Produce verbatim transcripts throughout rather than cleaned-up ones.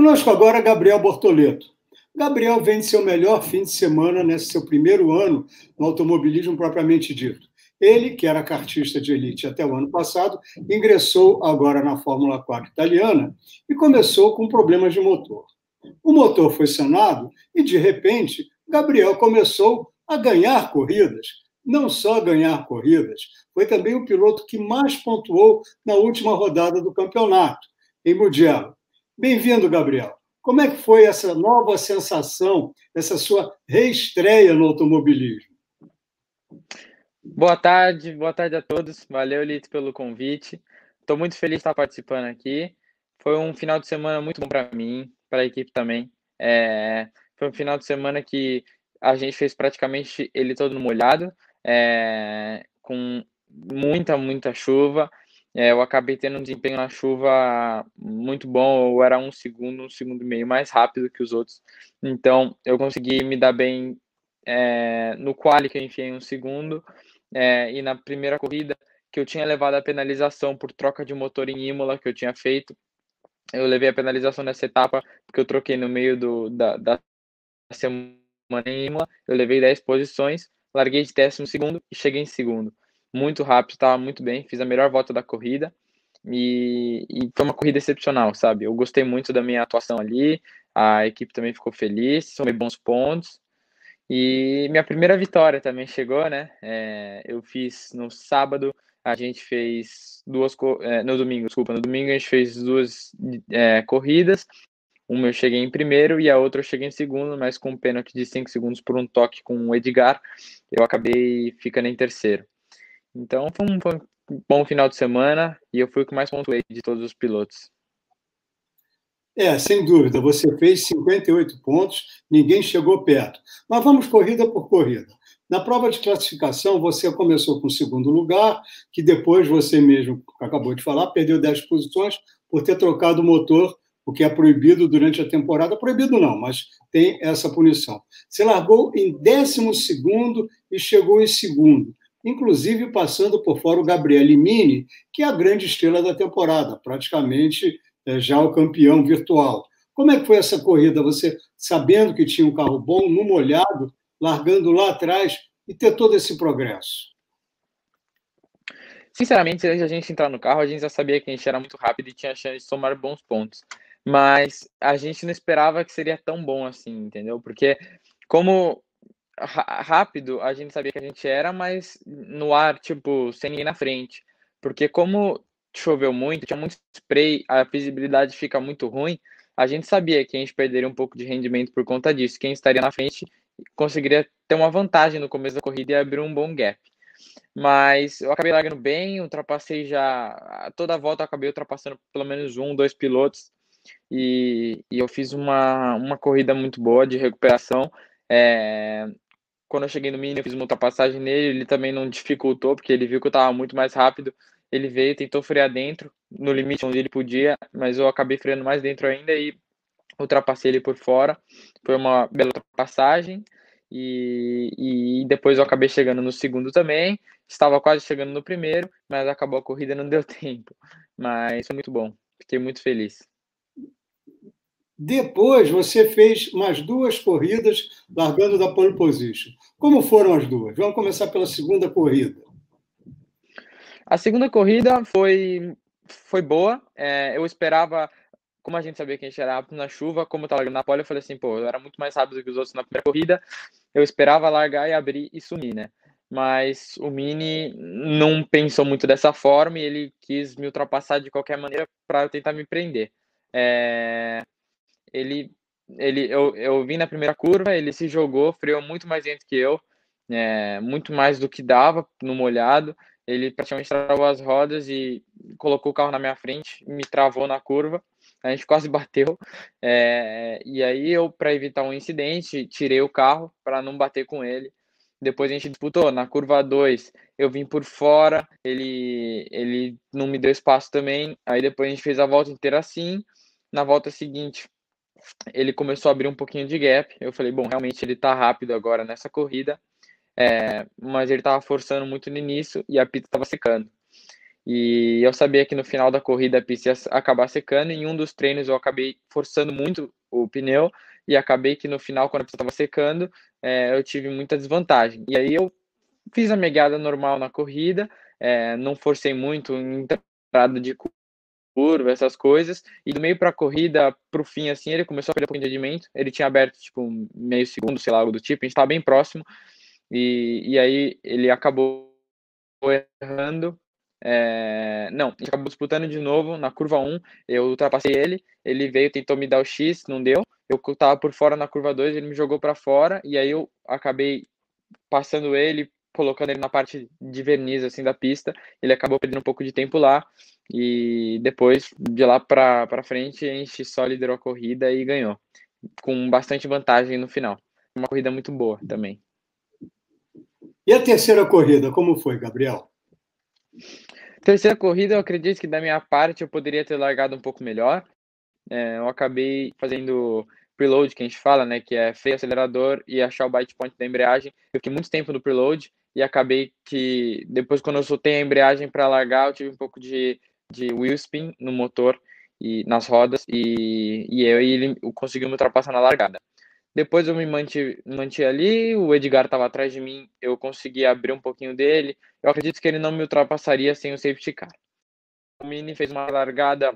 Conosco agora Gabriel Bortoleto. Gabriel vem de seu melhor fim de semana nesse seu primeiro ano no automobilismo propriamente dito. Ele, que era kartista de elite até o ano passado, ingressou agora na Fórmula quatro italiana e começou com problemas de motor. O motor foi sanado e, de repente, Gabriel começou a ganhar corridas. Não só ganhar corridas, foi também o piloto que mais pontuou na última rodada do campeonato, em Mugello. Bem-vindo, Gabriel. Como é que foi essa nova sensação, essa sua reestreia no automobilismo? Boa tarde, boa tarde a todos. Valeu, Lito, pelo convite. Estou muito feliz de estar participando aqui. Foi um final de semana muito bom para mim, para a equipe também. É, foi um final de semana que a gente fez praticamente ele todo no molhado, é, com muita, muita chuva. É, eu acabei tendo um desempenho na chuva muito bom. Eu era um segundo, um segundo e meio mais rápido que os outros. Então, eu consegui me dar bem é, no quali, que eu enfiei um segundo. É, e na primeira corrida, que eu tinha levado a penalização por troca de motor em Imola, que eu tinha feito, eu levei a penalização nessa etapa, porque eu troquei no meio do, da, da semana em Imola, eu levei dez posições, larguei de décimo segundo e cheguei em segundo. Muito rápido, estava muito bem, fiz a melhor volta da corrida, e, e foi uma corrida excepcional, sabe? Eu gostei muito da minha atuação ali, a equipe também ficou feliz, somei bons pontos, e minha primeira vitória também chegou, né? É, eu fiz no sábado, a gente fez duas, é, no domingo, desculpa, no domingo a gente fez duas é, corridas. Uma eu cheguei em primeiro e a outra eu cheguei em segundo, mas com um pênalti de cinco segundos por um toque com o Edgar, eu acabei ficando em terceiro. Então foi um, foi um bom final de semana e eu fui o que mais pontuei de todos os pilotos. É, sem dúvida, você fez cinquenta e oito pontos, ninguém chegou perto. Mas vamos corrida por corrida. Na prova de classificação, você começou com o segundo lugar, que depois você mesmo acabou de falar, perdeu dez posições por ter trocado o motor, o que é proibido durante a temporada. Proibido não, mas tem essa punição. Você largou em décimo segundo e chegou em segundo, inclusive passando por fora o Gabriele Mini, que é a grande estrela da temporada, praticamente já o campeão virtual. Como é que foi essa corrida? Você sabendo que tinha um carro bom, no molhado, largando lá atrás e ter todo esse progresso? Sinceramente, antes de a gente entrar no carro, a gente já sabia que a gente era muito rápido e tinha chance de somar bons pontos. Mas a gente não esperava que seria tão bom assim, entendeu? Porque como rápido, a gente sabia que a gente era, mas no ar, tipo, sem ninguém na frente. Porque como choveu muito, tinha muito spray, a visibilidade fica muito ruim, a gente sabia que a gente perderia um pouco de rendimento por conta disso. Quem estaria na frente conseguiria ter uma vantagem no começo da corrida e abrir um bom gap. Mas eu acabei largando bem, ultrapassei já, toda a volta eu acabei ultrapassando pelo menos um, dois pilotos, e, e eu fiz uma, uma corrida muito boa de recuperação. É, quando eu cheguei no Mini, eu fiz uma ultrapassagem nele, ele também não dificultou, porque ele viu que eu estava muito mais rápido, ele veio, tentou frear dentro, no limite onde ele podia, mas eu acabei freando mais dentro ainda e ultrapassei ele por fora. Foi uma bela ultrapassagem, e, e depois eu acabei chegando no segundo também, estava quase chegando no primeiro, mas acabou a corrida e não deu tempo. Mas foi muito bom, fiquei muito feliz. Depois você fez mais duas corridas largando da pole position. Como foram as duas? Vamos começar pela segunda corrida. A segunda corrida foi, foi boa. É, eu esperava, como a gente sabia que a gente era rápido na chuva, como eu estava largando na pole, eu falei assim, pô, eu era muito mais rápido que os outros na primeira corrida, eu esperava largar e abrir e sumir, né? Mas o Mini não pensou muito dessa forma e ele quis me ultrapassar de qualquer maneira para tentar me prender. É, ele, ele, eu, eu vim na primeira curva, ele se jogou, freou muito mais dentro que eu, é, muito mais do que dava no molhado. Ele praticamente travou as rodas e colocou o carro na minha frente, me travou na curva, a gente quase bateu. É, e aí eu, para evitar um incidente, tirei o carro para não bater com ele. Depois a gente disputou na curva dois, eu vim por fora, ele, ele não me deu espaço também. Aí depois a gente fez a volta inteira assim. Na volta seguinte, ele começou a abrir um pouquinho de gap. Eu falei, bom, realmente ele tá rápido agora nessa corrida, é, mas ele tava forçando muito no início e a pista tava secando. E eu sabia que no final da corrida a pista ia acabar secando, e em um dos treinos eu acabei forçando muito o pneu, e acabei que no final, quando a pista estava secando, é, eu tive muita desvantagem. E aí eu fiz a minha guiada normal na corrida, é, não forcei muito em entrada de curva, essas coisas, e do meio para a corrida, para o fim, assim, ele começou a perder um pouquinho de rendimento, ele tinha aberto, tipo, meio segundo, sei lá, algo do tipo, a gente estava bem próximo, e, e aí ele acabou errando, é... não, a gente acabou disputando de novo na curva um, eu ultrapassei ele, ele veio, tentou me dar o X, não deu, eu tava por fora na curva dois, ele me jogou para fora, e aí eu acabei passando ele, colocando ele na parte de verniz, assim, da pista, ele acabou perdendo um pouco de tempo lá, e depois, de lá para frente, a gente só liderou a corrida e ganhou, com bastante vantagem no final. Uma corrida muito boa também. E a terceira corrida, como foi, Gabriel? Terceira corrida, eu acredito que da minha parte eu poderia ter largado um pouco melhor. É, eu acabei fazendo preload, que a gente fala, né, que é freio, acelerador e achar o bite point da embreagem. Eu fiquei muito tempo no preload e acabei que depois, quando eu soltei a embreagem para largar, eu tive um pouco de, de wheel spin no motor e nas rodas, e, e eu e ele conseguiu me ultrapassar na largada. Depois eu me mantive, mantive ali, o Edgar estava atrás de mim, eu consegui abrir um pouquinho dele. Eu acredito que ele não me ultrapassaria sem o safety car. O Mini fez uma largada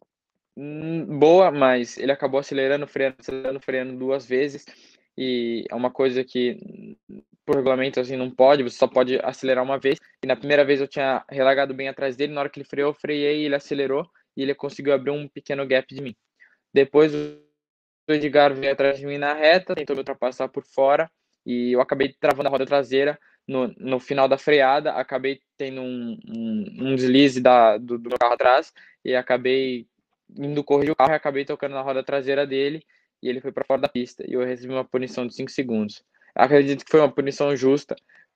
boa, mas ele acabou acelerando, freando, acelerando, freando duas vezes, e é uma coisa que por regulamento assim não pode, você só pode acelerar uma vez, e na primeira vez eu tinha relargado bem atrás dele, na hora que ele freou, eu freiei, ele acelerou, e ele conseguiu abrir um pequeno gap de mim. Depois o Edgar veio atrás de mim na reta, tentou me ultrapassar por fora, e eu acabei travando a roda traseira no, no final da freada, acabei tendo um, um, um deslize da, do, do meu carro atrás, e acabei indo corrigir o carro e acabei tocando na roda traseira dele, e ele foi para fora da pista, e eu recebi uma punição de cinco segundos. Acredito que foi uma punição justa,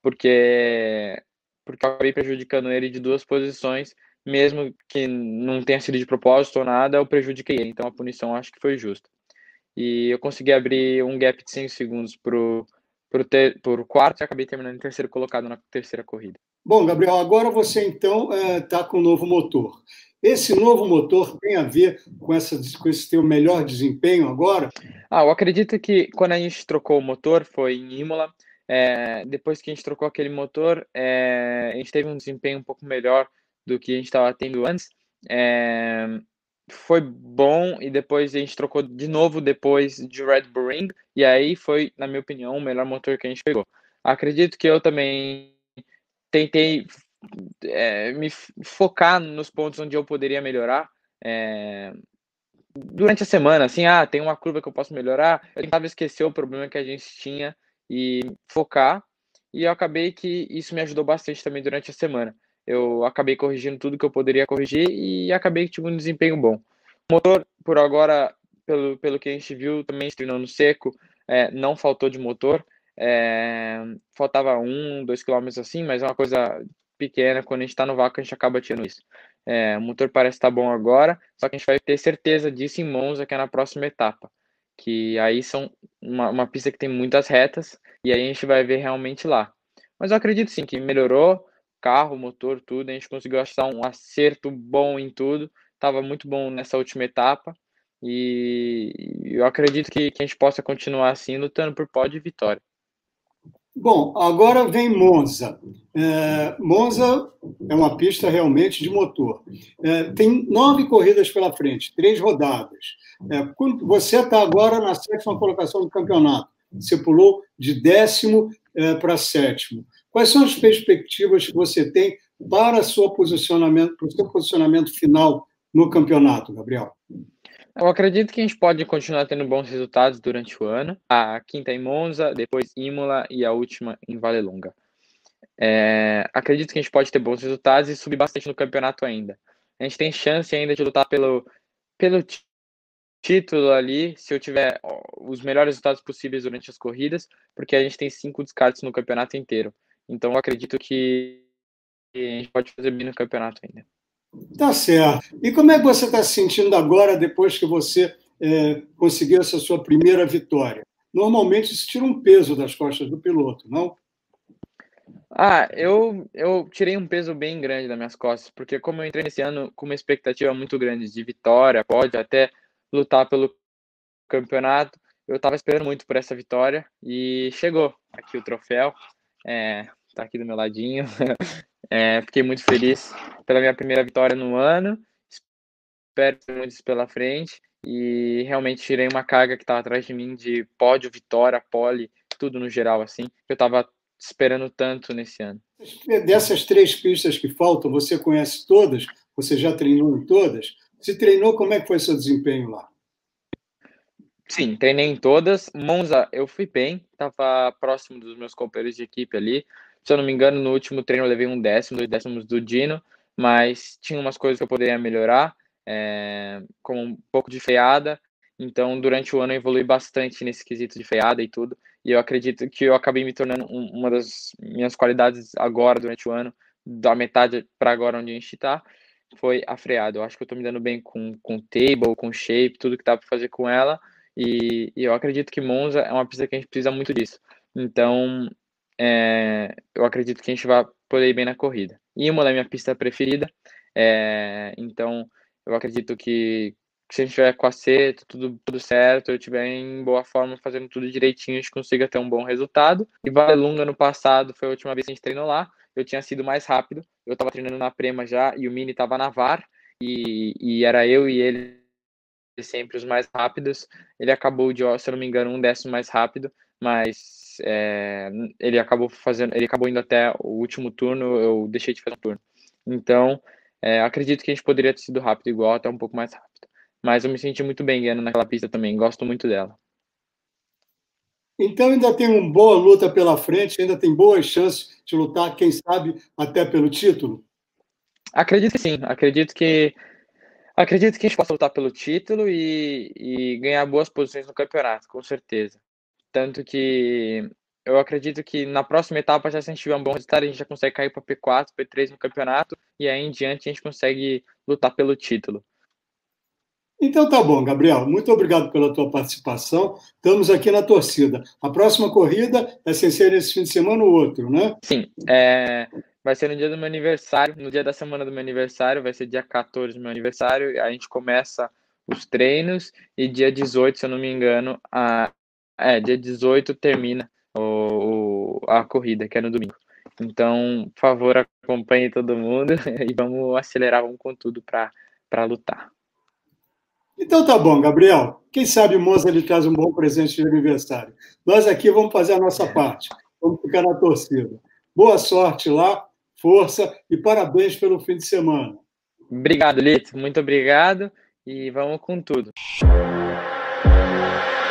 porque, porque eu acabei prejudicando ele de duas posições, mesmo que não tenha sido de propósito ou nada, eu prejudiquei ele, então a punição acho que foi justa. E eu consegui abrir um gap de cinco segundos pro, pro, ter, pro quarto e acabei terminando em terceiro colocado na terceira corrida. Bom, Gabriel, agora você então está é, com um novo motor. Esse novo motor tem a ver com, essa, com esse teu melhor desempenho agora? Ah, eu acredito que quando a gente trocou o motor, foi em Imola, é, depois que a gente trocou aquele motor, é, a gente teve um desempenho um pouco melhor do que a gente estava tendo antes. É, foi bom, e depois a gente trocou de novo depois de Red Bull Ring, e aí foi, na minha opinião, o melhor motor que a gente pegou. Acredito que eu também tentei é, me focar nos pontos onde eu poderia melhorar, é, durante a semana, assim, ah, tem uma curva que eu posso melhorar, eu tentava esquecer o problema que a gente tinha e focar, e eu acabei que isso me ajudou bastante também durante a semana. Eu acabei corrigindo tudo que eu poderia corrigir e acabei que tive um desempenho bom. O motor, por agora, pelo, pelo que a gente viu, também treinou no seco, é, não faltou de motor, é, faltava um, dois quilômetros assim, mas é uma coisa pequena, quando a gente tá no vácuo a gente acaba tirando isso. É, o motor parece estar bom agora, só que a gente vai ter certeza disso em Monza, que é na próxima etapa, que aí são uma, uma pista que tem muitas retas, e aí a gente vai ver realmente lá. Mas eu acredito sim que melhorou, carro, motor, tudo, a gente conseguiu achar um acerto bom em tudo, estava muito bom nessa última etapa, e eu acredito que, que a gente possa continuar assim, lutando por pódio e vitória. Bom, agora vem Monza. É, Monza é uma pista realmente de motor. É, tem nove corridas pela frente, três rodadas. É, você está agora na sétima colocação do campeonato. Você pulou de décimo é, para sétimo. Quais são as perspectivas que você tem para, sua posicionamento, para o seu posicionamento final no campeonato, Gabriel? Eu acredito que a gente pode continuar tendo bons resultados durante o ano. A quinta em Monza, depois Imola e a última em Vallelunga. É, acredito que a gente pode ter bons resultados e subir bastante no campeonato ainda. A gente tem chance ainda de lutar pelo, pelo título ali, se eu tiver os melhores resultados possíveis durante as corridas, porque a gente tem cinco descartes no campeonato inteiro. Então eu acredito que a gente pode fazer bem no campeonato ainda. Tá certo. E como é que você está se sentindo agora, depois que você é, conseguiu essa sua primeira vitória? Normalmente isso tira um peso das costas do piloto, não? Ah, eu, eu tirei um peso bem grande das minhas costas, porque como eu entrei nesse ano com uma expectativa muito grande de vitória, pode até lutar pelo campeonato, eu estava esperando muito por essa vitória e chegou aqui o troféu, é, tá aqui do meu ladinho. É, fiquei muito feliz pela minha primeira vitória no ano, espero ter muitos pela frente e realmente tirei uma carga que estava atrás de mim de pódio, vitória, pole, tudo no geral, assim, que eu estava esperando tanto nesse ano. Dessas três pistas que faltam, você conhece todas? Você já treinou em todas? Se treinou, como é que foi seu desempenho lá? Sim, treinei em todas. Monza, eu fui bem, estava próximo dos meus companheiros de equipe ali. Se eu não me engano, no último treino eu levei um décimo, dois décimos do Dino, mas tinha umas coisas que eu poderia melhorar, é, como um pouco de freada. Então, durante o ano eu evolui bastante nesse quesito de freada e tudo. E eu acredito que eu acabei me tornando um, uma das minhas qualidades agora, durante o ano, da metade para agora onde a gente está, foi a freada. Eu acho que eu estou me dando bem com, com table, com shape, tudo que dá para fazer com ela. E, e, eu acredito que Monza é uma pista que a gente precisa muito disso. Então, é, eu acredito que a gente vai poder ir bem na corrida. Imola é minha pista preferida, é, então eu acredito que, que se a gente tiver com acerto, tudo, tudo certo, eu estiver em boa forma, fazendo tudo direitinho, a gente consiga ter um bom resultado. E Vallelunga, no passado, foi a última vez que a gente treinou lá, eu tinha sido mais rápido, eu estava treinando na Prema já, e o Mini estava na V A R, e, e era eu e ele sempre os mais rápidos. Ele acabou de, se eu não me engano, um décimo mais rápido, mas é, ele acabou fazendo, ele acabou indo até o último turno, eu deixei de fazer um turno. Então, é, acredito que a gente poderia ter sido rápido igual, até um pouco mais rápido. Mas eu me senti muito bem guiando naquela pista também, gosto muito dela. Então ainda tem uma boa luta pela frente, ainda tem boas chances de lutar, quem sabe, até pelo título? Acredito que sim, acredito que acredito que a gente possa lutar pelo título e, e ganhar boas posições no campeonato, com certeza. Tanto que eu acredito que na próxima etapa, já se a gente tiver um bom resultado, a gente já consegue cair para P quatro, P três no campeonato, e aí em diante a gente consegue lutar pelo título. Então tá bom, Gabriel. Muito obrigado pela tua participação. Estamos aqui na torcida. A próxima corrida é sem ser esse fim de semana ou outro, né? Sim, é, vai ser no dia do meu aniversário, no dia da semana do meu aniversário, vai ser dia quatorze do meu aniversário, a gente começa os treinos e dia dezoito, se eu não me engano, a, é, dia dezoito termina o, o, a corrida, que é no domingo. Então, por favor, acompanhe todo mundo e vamos acelerar, vamos com tudo para lutar. Então tá bom, Gabriel. Quem sabe o Monza lhe traz um bom presente de aniversário. Nós aqui vamos fazer a nossa parte. Vamos ficar na torcida. Boa sorte lá, força e parabéns pelo fim de semana. Obrigado, Lito. Muito obrigado e vamos com tudo.